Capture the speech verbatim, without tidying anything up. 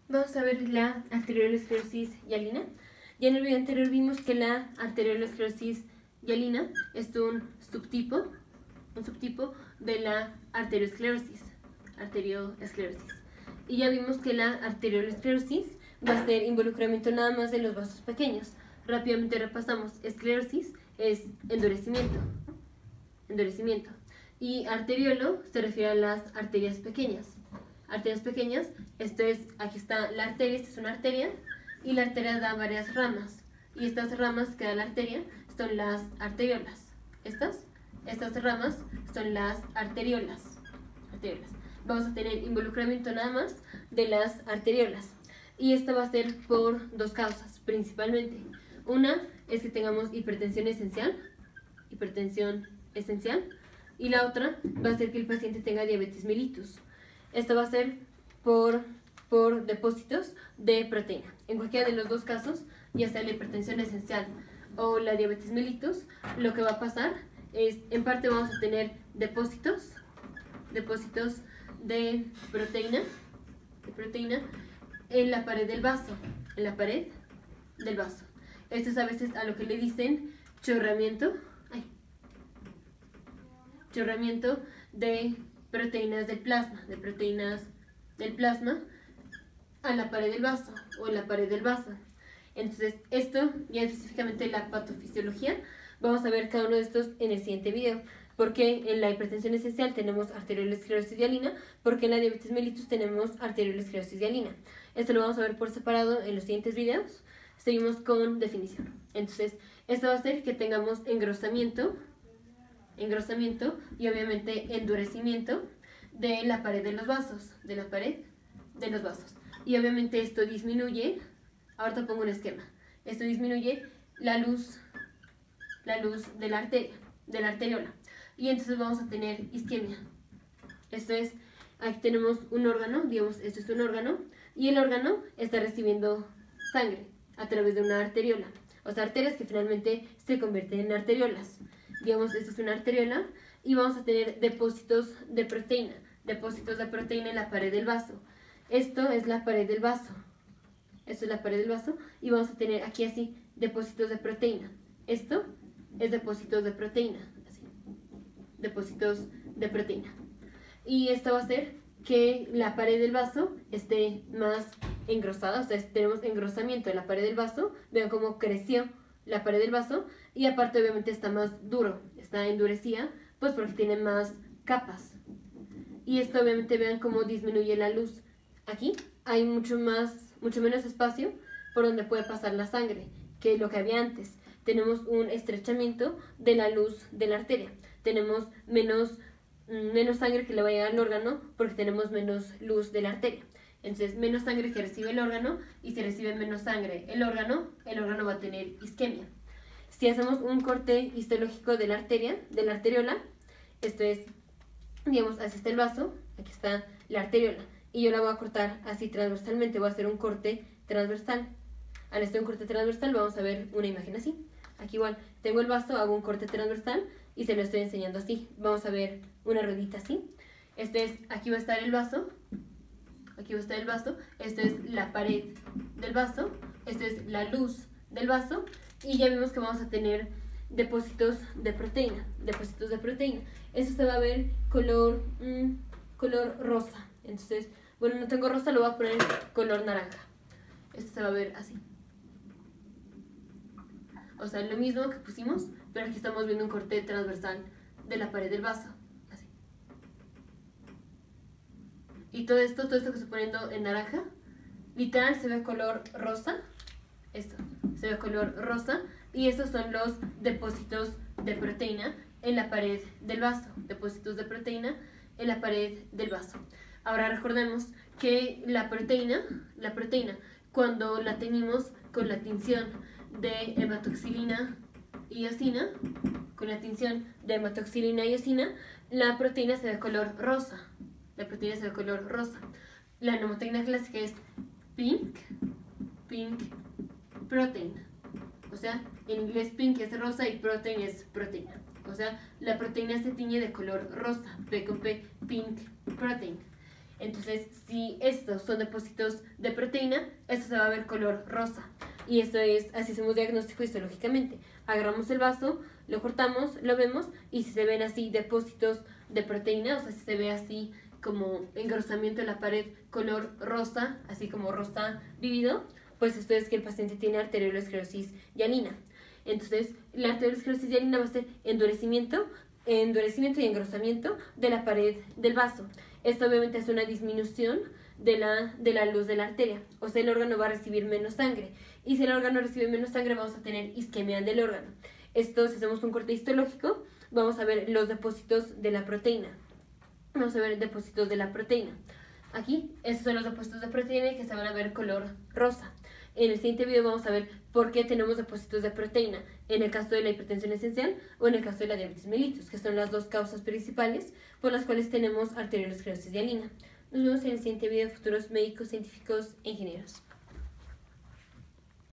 Vamos a ver la arteriolosclerosis hialina. Ya en el video anterior vimos que la arteriolosclerosis hialina es un subtipo, un subtipo de la arteriosclerosis, arteriosclerosis. Y ya vimos que la arteriolosclerosis va a ser involucramiento nada más de los vasos pequeños. Rápidamente repasamos: esclerosis es endurecimiento, endurecimiento. Y arteriolo se refiere a las arterias pequeñas. Arterias pequeñas, esto es, aquí está la arteria, esta es una arteria, y la arteria da varias ramas, y estas ramas que da la arteria son las arteriolas. Estas, estas ramas son las arteriolas, arteriolas. Vamos a tener involucramiento nada más de las arteriolas, y esto va a ser por dos causas principalmente. Una es que tengamos hipertensión esencial, hipertensión esencial, y la otra va a ser que el paciente tenga diabetes mellitus. Esto va a ser por, por depósitos de proteína. En cualquiera de los dos casos, ya sea la hipertensión esencial o la diabetes mellitus, lo que va a pasar es, en parte vamos a tener depósitos, depósitos de proteína, de proteína en la pared del vaso, en la pared del vaso. Esto es a veces a lo que le dicen chorreamiento, ay, chorreamiento de proteínas del plasma, de proteínas del plasma a la pared del vaso o en la pared del vaso. Entonces, esto ya específicamente la patofisiología, vamos a ver cada uno de estos en el siguiente video. Porque en la hipertensión esencial tenemos arteriolosclerosis hialina, porque en la diabetes mellitus tenemos arteriolosclerosis hialina. Esto lo vamos a ver por separado en los siguientes videos. Seguimos con definición. Entonces, esto va a hacer que tengamos engrosamiento, engrosamiento y obviamente endurecimiento de la pared de los vasos, de la pared de los vasos. Y obviamente esto disminuye, ahorita pongo un esquema, esto disminuye la luz, la luz de la arteria, de la arteriola. Y entonces vamos a tener isquemia. Esto es, aquí tenemos un órgano, digamos, esto es un órgano, y el órgano está recibiendo sangre a través de una arteriola. O sea, arterias que finalmente se convierten en arteriolas. Digamos, esta es una arteriola y vamos a tener depósitos de proteína, depósitos de proteína en la pared del vaso. Esto es la pared del vaso, esto es la pared del vaso y vamos a tener aquí así depósitos de proteína. Esto es depósitos de proteína, así, depósitos de proteína. Y esto va a hacer que la pared del vaso esté más engrosada, o sea, tenemos engrosamiento en la pared del vaso, vean cómo creció la pared del vaso y aparte obviamente está más duro, está endurecida, pues porque tiene más capas. Y esto obviamente vean cómo disminuye la luz. Aquí hay mucho más, mucho menos espacio por donde puede pasar la sangre que lo que había antes. Tenemos un estrechamiento de la luz de la arteria. Tenemos menos, menos sangre que le va a llegar al órgano porque tenemos menos luz de la arteria. Entonces, menos sangre que recibe el órgano y si recibe menos sangre el órgano, el órgano va a tener isquemia. Si hacemos un corte histológico de la arteria, de la arteriola, esto es, digamos, así está el vaso, aquí está la arteriola, y yo la voy a cortar así transversalmente, voy a hacer un corte transversal. Al hacer un corte transversal vamos a ver una imagen así. Aquí igual, tengo el vaso, hago un corte transversal y se lo estoy enseñando así. Vamos a ver una ruedita así. Este es, aquí va a estar el vaso, aquí va a estar el vaso, esto es la pared del vaso, esto es la luz del vaso y ya vimos que vamos a tener depósitos de proteína, depósitos de proteína. Esto se va a ver color, mmm, color rosa. Entonces, bueno, no tengo rosa, lo voy a poner color naranja. Esto se va a ver así. O sea, lo mismo que pusimos, pero aquí estamos viendo un corte transversal de la pared del vaso. Así. Y todo esto, todo esto que estoy poniendo en naranja, literal se ve color rosa. Esto, se ve color rosa. Y estos son los depósitos de proteína en la pared del vaso. Depósitos de proteína en la pared del vaso. Ahora recordemos que la proteína, la proteína, cuando la teñimos con la tinción de hematoxilina y eosina, con la tinción de hematoxilina y eosina, la proteína se ve color rosa. La proteína se ve color rosa. La nomoteína clásica es pink, pink protein. O sea, en inglés pink es rosa y protein es proteína. O sea, la proteína se tiñe de color rosa, P con P, pink protein. Entonces, si estos son depósitos de proteína, esto se va a ver color rosa. Y esto es, así hacemos diagnóstico histológicamente. Agarramos el vaso, lo cortamos, lo vemos, y si se ven así depósitos de proteína, o sea, si se ve así como engrosamiento en la pared color rosa, así como rosa vívido, pues esto es que el paciente tiene arteriolosclerosis hialina. Entonces, la arteriolosclerosis hialina va a ser endurecimiento, endurecimiento y engrosamiento de la pared del vaso. Esto obviamente es una disminución de la, de la luz de la arteria, o sea, el órgano va a recibir menos sangre. Y si el órgano recibe menos sangre, vamos a tener isquemia del órgano. Esto, si hacemos un corte histológico, vamos a ver los depósitos de la proteína. Vamos a ver depósitos de la proteína. Aquí, estos son los depósitos de proteína que se van a ver color rosa. En el siguiente video vamos a ver por qué tenemos depósitos de proteína en el caso de la hipertensión esencial o en el caso de la diabetes mellitus, que son las dos causas principales por las cuales tenemos arteriolosclerosis hialina. Nos vemos en el siguiente video, futuros médicos, científicos e ingenieros.